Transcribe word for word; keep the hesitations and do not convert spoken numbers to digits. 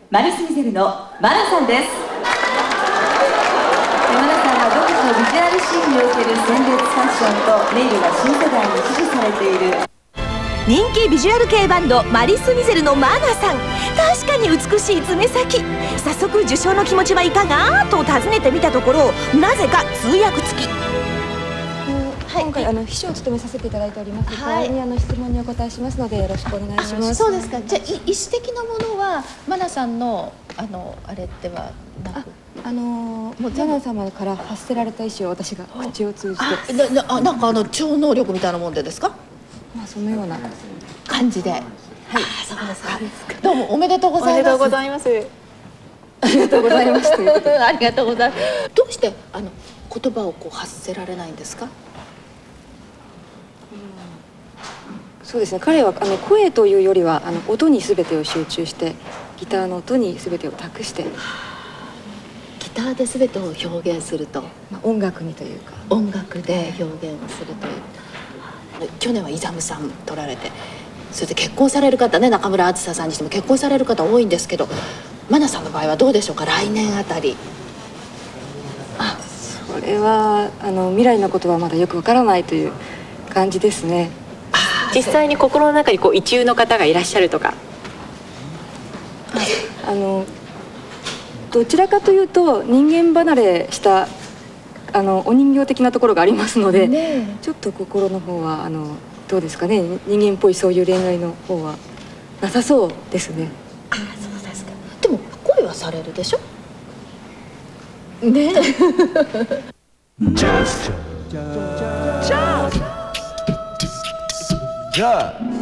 マリスミゼルのマナさんです。マナさんは独自のビジュアルシーンにおける鮮烈ファッションとネイルが新世代に支持されている人気ビジュアル系バンドマリスミゼルのマナさん、確かに美しい爪先。早速受賞の気持ちはいかがと尋ねてみたところ、なぜか通訳付き。 今回あの秘書を務めさせていただいております。代わりにあの質問にお答えしますのでよろしくお願いします。 そうですか。じゃあ意思的なものはマナさんのあのあれではなく、 あのマナ様から発せられた意思を私が口を通じて、 なななんかあの超能力みたいなもんでですか？ まあそのような感じで。はい。そうですか。どうもおめでとうございます。 おめでとうございます。ありがとうございます。 ありがとうございます。どうしてあの言葉をこう発せられないんですか？ そうですね、彼はあの声というよりはあの音に全てを集中して、ギターの音に全てを託して、 ギターで全てを表現すると、 まあ、音楽にというか音楽で表現をするという。去年はイザムさん取られて、それで結婚される方ね、中村梓さんにしても結婚される方多いんですけど、マナさんの場合はどうでしょうか？来年あたり。 あ、それはあの未来のことはまだよくわからないという感じですね。 実際に心の中にこう一流の方がいらっしゃるとか。 あのどちらかというと人間離れしたあのお人形的なところがありますので、ね、ちょっと心の方はあのどうですかね、人間っぽいそういう恋愛の方はなさそうですね。 あ、そうですか。でも恋はされるでしょ。ね。Just, just, just.